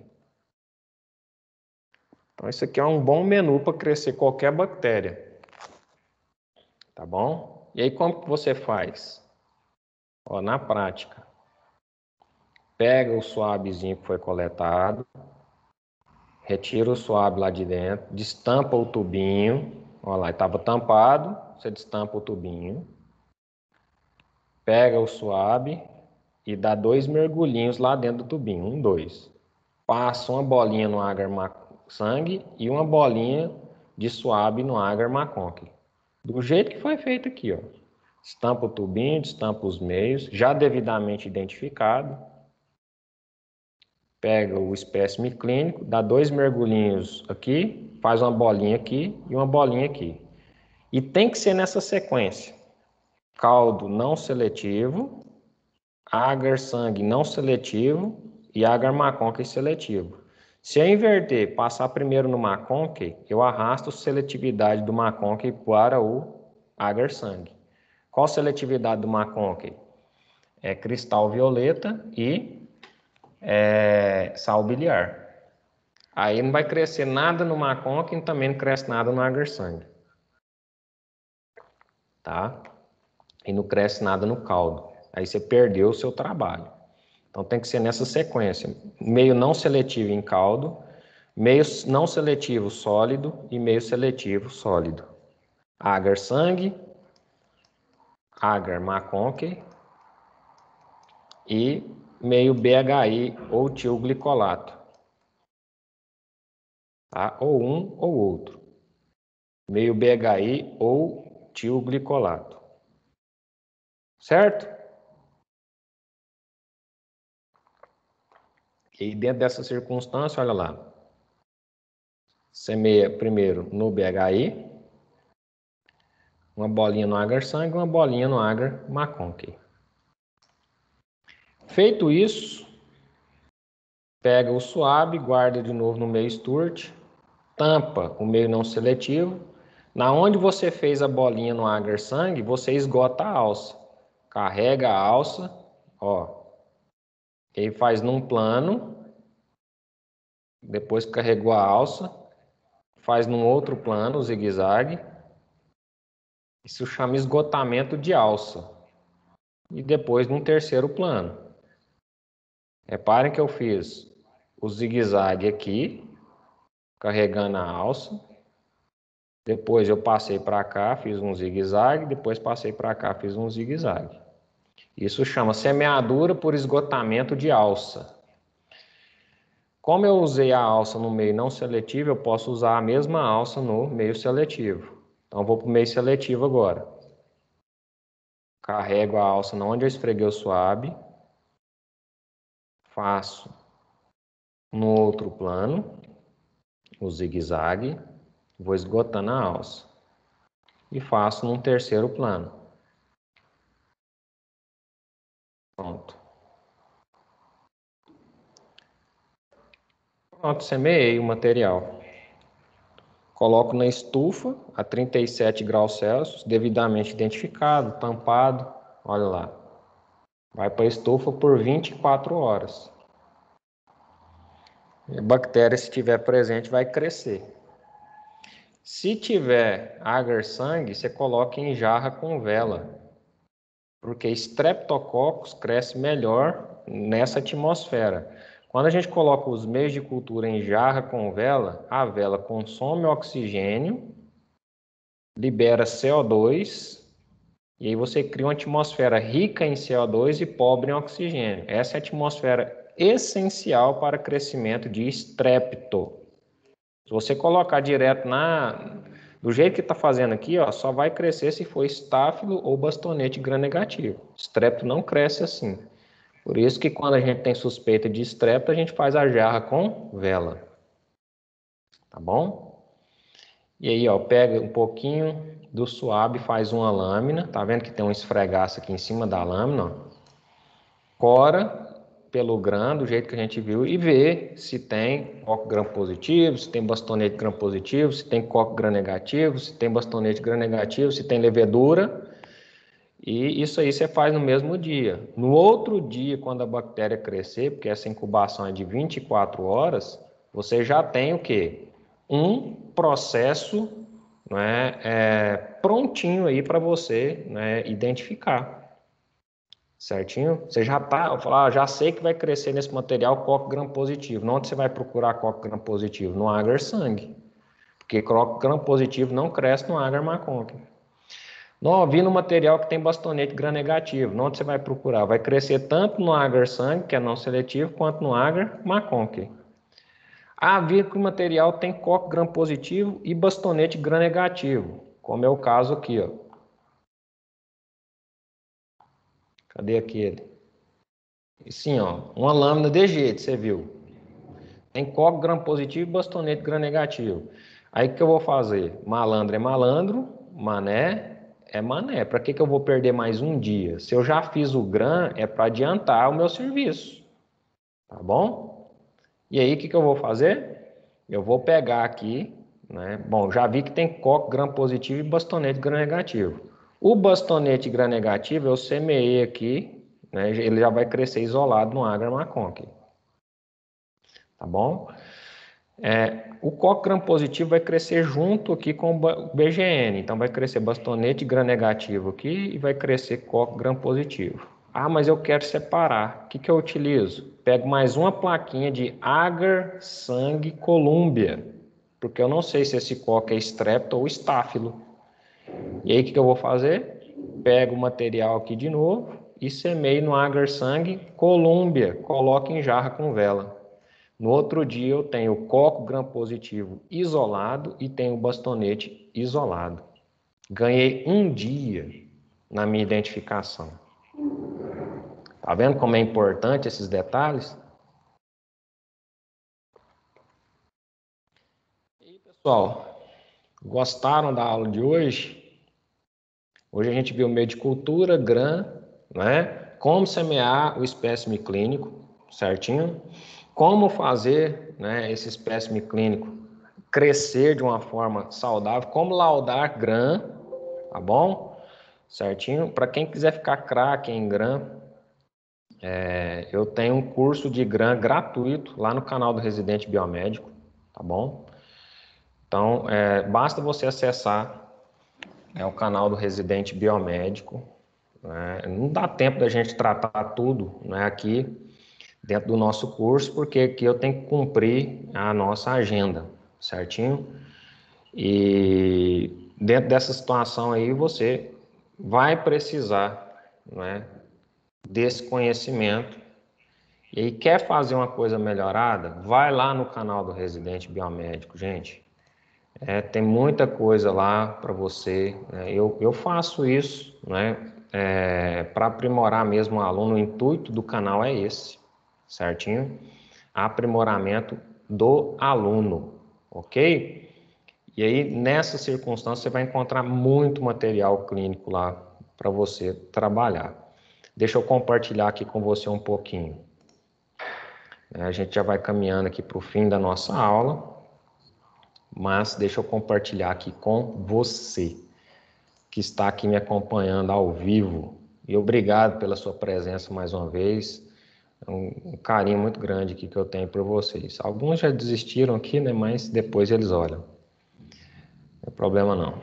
Então isso aqui é um bom menu para crescer qualquer bactéria, tá bom? E aí como que você faz? Ó, na prática, pega o suavezinho que foi coletado, retira o suave lá de dentro, destampa o tubinho, olha lá, estava tampado, você destampa o tubinho, pega o suave e dá dois mergulhinhos lá dentro do tubinho, um, dois. Passa uma bolinha no agar-sangue e uma bolinha de suave no agar-maconque. Do jeito que foi feito aqui, ó. Estampa o tubinho, destampa os meios, já devidamente identificado. Pega o espécime clínico, dá dois mergulhinhos aqui, faz uma bolinha aqui e uma bolinha aqui. E tem que ser nessa sequência. Caldo não seletivo, agar-sangue não seletivo e agar-maconque seletivo. Se eu inverter, passar primeiro no maconque, eu arrasto a seletividade do maconque para o agar-sangue. Qual a seletividade do maconque? É cristal violeta e é, sal biliar. Aí não vai crescer nada no maconque e também não cresce nada no agar-sangue. Tá? E não cresce nada no caldo. Aí você perdeu o seu trabalho. Então tem que ser nessa sequência. Meio não seletivo em caldo, meio não seletivo sólido e meio seletivo sólido. Agar-sangue, agar-maconque e meio B H I ou tilglicolato. Tá? Ou um ou outro. Meio B H I ou tilglicolato. Certo? E dentro dessa circunstância, olha lá. semeia primeiro no B H I, uma bolinha no agar-sangue e uma bolinha no agar-McConkey. Feito isso, pega o suave, guarda de novo no meio Stewart, tampa o meio não seletivo. Na onde você fez a bolinha no agar-sangue, você esgota a alça. Carrega a alça, ó, e faz num plano, depois que carregou a alça, faz num outro plano, o zigue-zague. Isso chama esgotamento de alça. E depois num terceiro plano. Reparem que eu fiz o zigue-zague aqui, carregando a alça. Depois eu passei para cá, fiz um zigue-zague. Depois passei para cá, fiz um zigue-zague. Isso chama semeadura por esgotamento de alça. Como eu usei a alça no meio não seletivo, eu posso usar a mesma alça no meio seletivo. Então eu vou para o meio seletivo agora. Carrego a alça onde eu esfreguei o suave. Faço no outro plano o zigue-zague. Vou esgotando a alça. E faço num terceiro plano. Pronto. Pronto, semeei o material. Coloco na estufa a trinta e sete graus Celsius, devidamente identificado, tampado. Olha lá. Vai para a estufa por vinte e quatro horas. E a bactéria, se estiver presente, vai crescer. Se tiver agar-sangue, você coloca em jarra com vela. Porque Streptococcus cresce melhor nessa atmosfera. Quando a gente coloca os meios de cultura em jarra com vela, a vela consome oxigênio, libera C O dois, e aí você cria uma atmosfera rica em C O dois e pobre em oxigênio. Essa é a atmosfera essencial para o crescimento de Strepto. Se você colocar direto na... do jeito que está fazendo aqui, ó, só vai crescer se for estáfilo ou bastonete gram-negativo. Strepto não cresce assim. Por isso que quando a gente tem suspeita de Strepto, a gente faz a jarra com vela. Tá bom? E aí, ó, pega um pouquinho do suave, faz uma lâmina. Tá vendo que tem um esfregaço aqui em cima da lâmina? Ó. Cora pelo gram, do jeito que a gente viu, e vê se tem coco gram positivo, se tem bastonete gram positivo, se tem coco gram negativo, se tem bastonete gram negativo, se tem levedura. E isso aí você faz no mesmo dia. No outro dia, quando a bactéria crescer, porque essa incubação é de vinte e quatro horas, você já tem o quê? Um processo, né, é, prontinho aí para você, né, identificar. Certinho? Você já tá, ah, já sei que vai crescer nesse material coco gram positivo. Onde você vai procurar coco gram positivo? No agar-sangue. Porque coco gram positivo não cresce no agar-McConkey. Não, vi no material que tem bastonete gram negativo. Onde você vai procurar? Vai crescer tanto no agar-sangue, que é não seletivo, quanto no agar-McConkey. Ah, vi que o material tem coco gram positivo e bastonete gram negativo. Como é o caso aqui, ó. Cadê aquele? E sim, ó, uma lâmina de jeito, você viu. Tem coco gram positivo e bastonete gram negativo. Aí o que eu vou fazer? Malandro é malandro, mané é mané. Para que, que eu vou perder mais um dia? Se eu já fiz o gram, é para adiantar o meu serviço. Tá bom? E aí o que, que eu vou fazer? Eu vou pegar aqui, né? Bom, já vi que tem coco gram positivo e bastonete gram negativo. O bastonete gram negativo eu semeei aqui, né? Ele já vai crescer isolado no agar-McConkey. Tá bom? É, o coco gram positivo vai crescer junto aqui com o B G N. Então vai crescer bastonete gram negativo aqui e vai crescer coco gram positivo. Ah, mas eu quero separar. O que, que eu utilizo? Pego mais uma plaquinha de agar, sangue, Columbia. Porque eu não sei se esse coco é Strepto ou estáfilo. E aí o que, que eu vou fazer? Pego o material aqui de novo e semeio no agar, sangue, Columbia. Coloco em jarra com vela. No outro dia eu tenho o coco gram positivo isolado e tenho o bastonete isolado. Ganhei um dia na minha identificação. Tá vendo como é importante esses detalhes? Pessoal, gostaram da aula de hoje? Hoje a gente viu meio de cultura, grã, né? Como semear o espécime clínico, certinho? Como fazer, né, esse espécime clínico crescer de uma forma saudável, como laudar grã, tá bom? Certinho? Para quem quiser ficar craque em grã, é, eu tenho um curso de grã gratuito lá no canal do Residente Biomédico, tá bom? Então, é, basta você acessar é, o canal do Residente Biomédico, né? Não dá tempo da gente tratar tudo, né, aqui dentro do nosso curso, porque aqui eu tenho que cumprir a nossa agenda, certinho? E dentro dessa situação aí você vai precisar, né, desse conhecimento. E aí quer fazer uma coisa melhorada? Vai lá no canal do Residente Biomédico, gente. É, tem muita coisa lá para você, né? Eu, eu faço isso, né, é, para aprimorar mesmo o aluno. O intuito do canal é esse, certinho? Aprimoramento do aluno, ok? E aí, nessa circunstância, você vai encontrar muito material clínico lá para você trabalhar. Deixa eu compartilhar aqui com você um pouquinho. A gente já vai caminhando aqui para o fim da nossa aula, mas deixa eu compartilhar aqui com você, que está aqui me acompanhando ao vivo. E obrigado pela sua presença mais uma vez. É um, um carinho muito grande aqui que eu tenho por vocês. Alguns já desistiram aqui, né? Mas depois eles olham. Não tem problema não.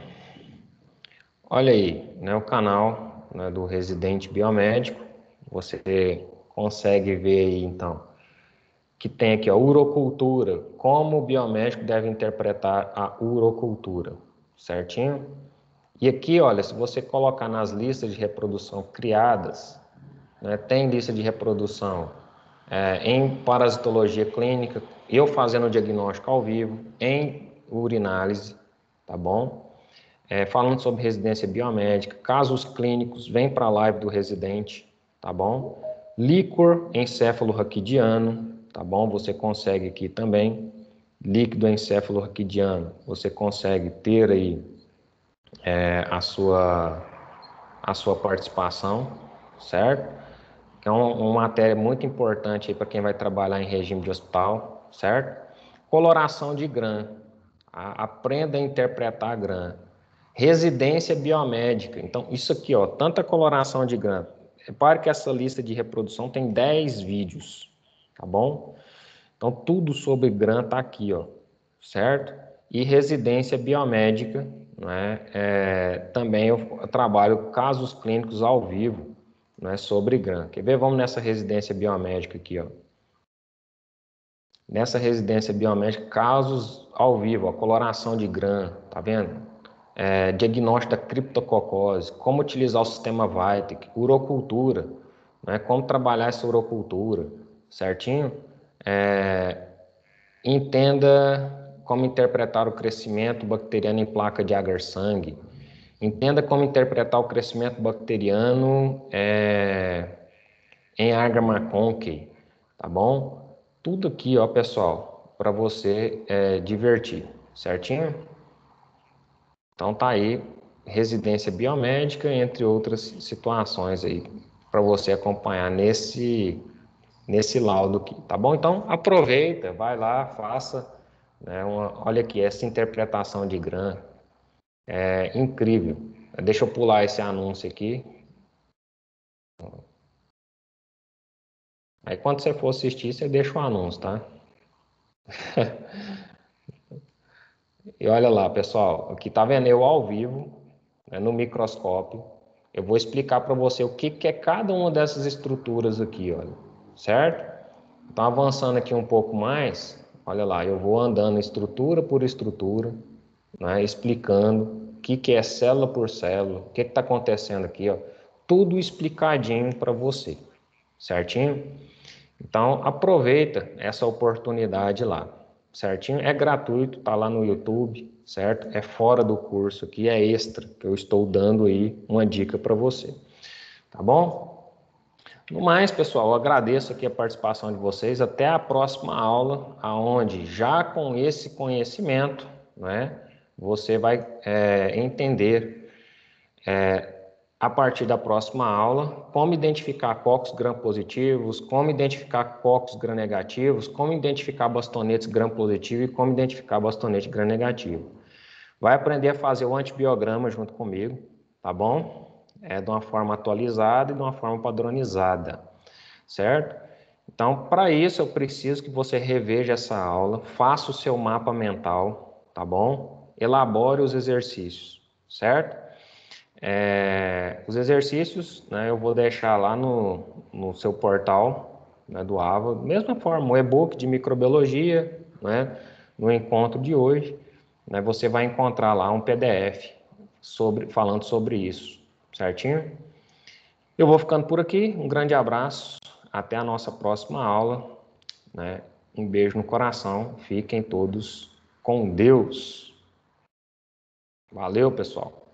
Olha aí, né, o canal, né, do Residente Biomédico. Você consegue ver aí, então, que tem aqui a urocultura. Como o biomédico deve interpretar a urocultura, certinho? E aqui, olha, se você colocar nas listas de reprodução criadas, né, tem lista de reprodução é, em parasitologia clínica, eu fazendo o diagnóstico ao vivo, em urinálise, tá bom? É, falando sobre residência biomédica, casos clínicos, vem para a live do residente, tá bom? Líquor encéfalo-raquidiano, tá bom? Você consegue aqui também, líquido encéfalo-raquidiano, você consegue ter aí é, a sua, a sua participação, certo? Que é um, uma matéria muito importante para quem vai trabalhar em regime de hospital, certo? Coloração de grã, a, aprenda a interpretar a grã. Residência biomédica, então isso aqui, ó, tanta coloração de grã. Repare que essa lista de reprodução tem dez vídeos, tá bom? Então tudo sobre grã tá aqui, ó, certo? E residência biomédica, né? É, também eu trabalho casos clínicos ao vivo, né, sobre grã. Quer ver? Vamos nessa residência biomédica aqui, ó. Nessa residência biomédica, casos ao vivo, ó, coloração de grã, tá vendo? É, diagnóstico da criptococose, como utilizar o sistema Vitek, urocultura, né, como trabalhar essa urocultura, certinho? É, entenda como interpretar o crescimento bacteriano em placa de agar-sangue. Entenda como interpretar o crescimento bacteriano é, em Agar-McConkey, tá bom? Tudo aqui, ó, pessoal, para você é, divertir, certinho? Então tá aí, residência biomédica, entre outras situações aí, para você acompanhar nesse, nesse laudo aqui, tá bom? Então aproveita, vai lá, faça, né, uma, olha aqui, essa interpretação de grã é incrível. Deixa eu pular esse anúncio aqui. Aí quando você for assistir, você deixa o anúncio, tá? E olha lá, pessoal, aqui tá vendo eu ao vivo, né, no microscópio. Eu vou explicar para você o que, que é cada uma dessas estruturas aqui, olha, certo? Então, avançando aqui um pouco mais, olha lá, eu vou andando estrutura por estrutura, né, explicando o que, que é célula por célula, o que está acontecendo aqui, ó, tudo explicadinho para você, certinho? Então, aproveita essa oportunidade lá, certinho? É gratuito, tá lá no YouTube, certo? É fora do curso aqui, é extra, que eu estou dando aí uma dica para você, tá bom? No mais, pessoal, eu agradeço aqui a participação de vocês. Até a próxima aula, aonde já com esse conhecimento, né, você vai é, entender é, a partir da próxima aula como identificar cocos gram-positivos, como identificar cocos gram-negativos, como identificar bastonetes gram-positivo e como identificar bastonete gram-negativo. Vai aprender a fazer o antibiograma junto comigo, tá bom? É de uma forma atualizada e de uma forma padronizada, certo? Então, para isso, eu preciso que você reveja essa aula, faça o seu mapa mental, tá bom? Elabore os exercícios, certo? É, os exercícios, né, eu vou deixar lá no, no seu portal, né, do AVA, mesma forma, o e-book de microbiologia, né, no encontro de hoje, né, você vai encontrar lá um P D F sobre, falando sobre isso, certinho? Eu vou ficando por aqui, um grande abraço, até a nossa próxima aula, né, um beijo no coração, fiquem todos com Deus. Valeu, pessoal!